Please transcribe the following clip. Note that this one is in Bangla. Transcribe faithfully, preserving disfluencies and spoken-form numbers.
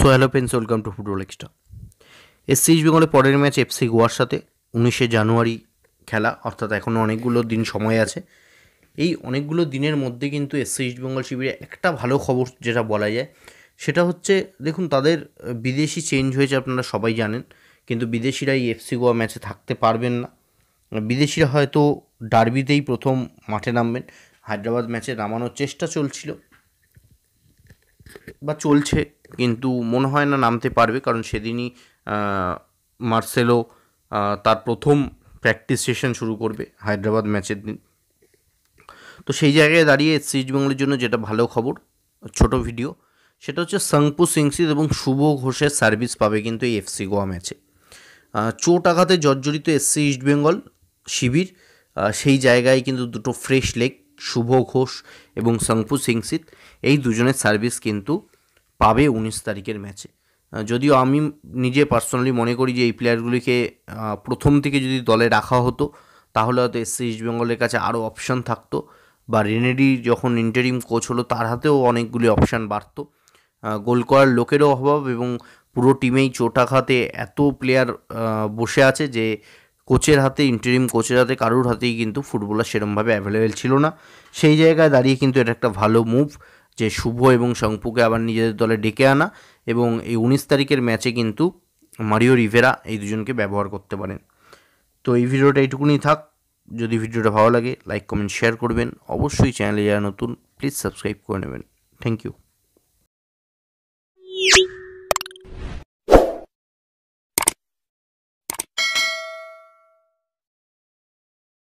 So hello friends, welcome to football extra. SC East বেঙ্গলের পরের ম্যাচ এফসি গোয়ার সাথে উনিশে জানুয়ারি খেলা, অর্থাৎ এখনও অনেকগুলো দিন সময় আছে। এই অনেকগুলো দিনের মধ্যে কিন্তু এসসি ইস্ট বেঙ্গল শিবিরে একটা ভালো খবর যেটা বলা যায় সেটা হচ্ছে, দেখুন তাদের বিদেশি চেঞ্জ হয়েছে, আপনারা সবাই জানেন, কিন্তু বিদেশিরা এই এফসি গোয়া ম্যাচে থাকতে পারবেন না। বিদেশিরা হয়তো ডার্বিতেই প্রথম মাঠে নামবেন। হায়দ্রাবাদ ম্যাচে নামানোর চেষ্টা চলছিল বা চলছে, কিন্তু মনে হয় না নামতে পারবে, কারণ সেদিনই মার্সেলো তার প্রথম প্র্যাকটিস সেশন শুরু করবে হায়দ্রাবাদ ম্যাচের দিন। তো সেই জায়গায় দাঁড়িয়ে এসসি ইস্ট বেঙ্গলের জন্য যেটা ভালো খবর, ছোট ভিডিও, সেটা হচ্ছে সাংপু সিংসিত এবং শুভ ঘোষের সার্ভিস পাবে কিন্তু এই এফসি গোয়া ম্যাচে। চোট আঘাতে জর্জরিত এসসি ইস্ট বেঙ্গল শিবির, সেই জায়গায় কিন্তু দুটো ফ্রেশ লেগ শুভ ঘোষ এবং সাংপু সিংসিত, এই দুজনের সার্ভিস কিন্তু পাবে উনিশ তারিখের ম্যাচে। যদিও আমি নিজে পার্সোনালি মনে করি যে এই প্লেয়ারগুলিকে প্রথম থেকে যদি দলে রাখা হতো তাহলে হয়তো এসসি ইস্ট বেঙ্গলের কাছে আরও অপশান থাকতো, বা রেনেডি যখন ইন্টারিম কোচ হলো তার হাতেও অনেকগুলি অপশান বাড়তো। গোল করার লোকেরও অভাব এবং পুরো টিমেই চোটাঘাতে এত প্লেয়ার বসে আছে যে কোচের হাতে, ইন্টারিম কোচের হাতে, কারোর হাতেই কিন্তু ফুটবলার সেরমভাবে অ্যাভেলেবেল ছিল না। সেই জায়গায় দাঁড়িয়ে কিন্তু এটা একটা ভালো মুভ যে শুভ এবং শঙ্কুকে আবার নিজেদের দলে ডেকে আনা, এবং এই উনিশ তারিখের ম্যাচে কিন্তু মারিও রিভেরা এই দুজনকে ব্যবহার করতে পারেন। তো এই ভিডিওটা এইটুকুনি থাক। যদি ভিডিওটা ভালো লাগে লাইক কমেন্ট শেয়ার করবেন, অবশ্যই চ্যানেলে যারা নতুন প্লিজ সাবস্ক্রাইব করে নেবেন। Thank you.